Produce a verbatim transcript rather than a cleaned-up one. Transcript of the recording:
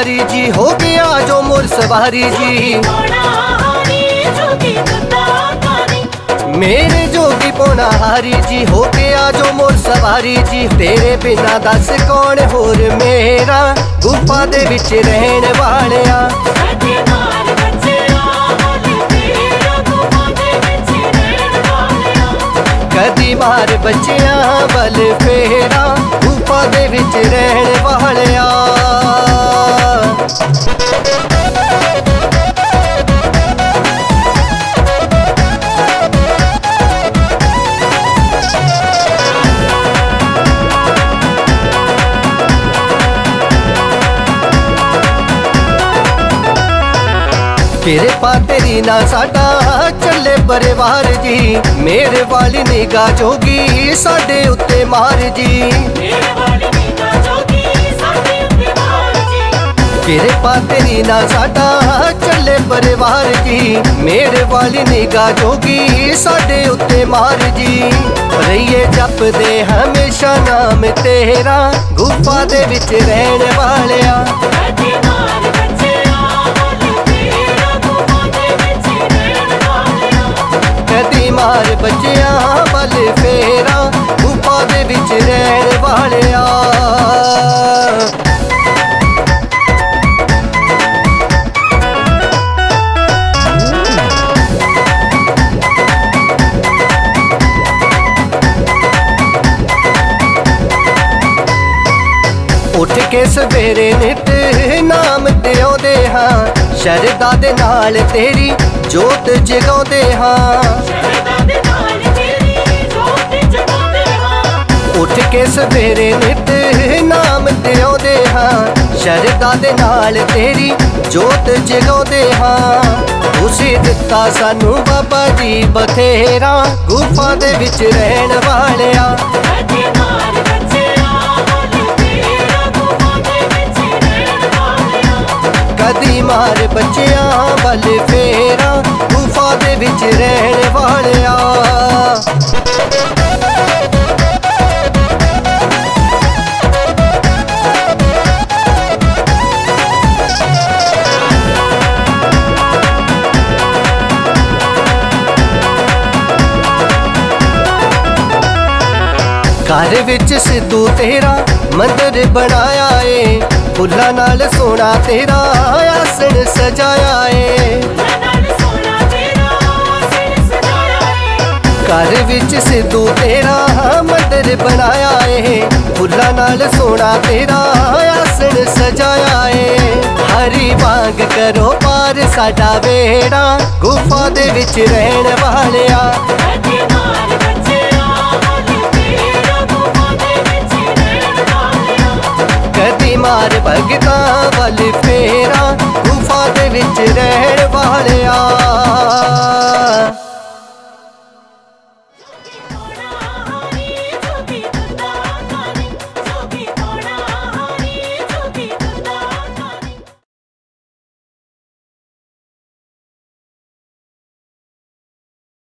हारी जी, हो गया जो मोर सवारी जी। मेरे जोगी पौना हारी जी, हो गया जो मोर सवारी जी। तेरे बिना दस कौन होर मेरा, गुफा दे विच रहन वालिया। कदी मार बच्चिया बल फेरा, गुफा दे विच रहन वालिया। किरपा तेरी ना साडा चले परिवार जी। मेरे वाली निगाह जोगी साडे उत्ते मार जी। किरपा तेरी ना साडा चले परिवार जी। मेरे वाली निगाह जोगी साडे उत्ते मार जी। रहिए जपदे हमेशा नाम तेरा, गुफा दे विच रहन वालिया। कदी मार बच्चिया बल फेरा, गुफा दे विच रहन वालिया। उठ के सवेरे नित नाम ते आउंदे हां, शरदा दे नाल तेरी जोत जगाउंदे हां। उठ के सवेरे नित नाम ते आउंदे हां, शरदा दे नाल तेरी जोत जगाउंदे हां। तुसीं दित्ता सानू बाबा जी बथेरा, गुफा दे विच रहन वालिया। कदी मार बच्चिया बल फेरा, गुफा दे विच रहन वालिया। घर विच सिद्धू तेरा मंदिर बनाया है, फुल्लां नाल सोना तेरा आसन सजाया है। घर विच सिद्धू तेरा मंदिर बनाया है, फुल्लां नाल सोना तेरा आसन सजाया है। हरी वांग करो पार साडा वेड़ा, गुफा दे विच रहन वालिया। कदी मार भगता बल फेरा, गुफा दे विच रहन वालिया।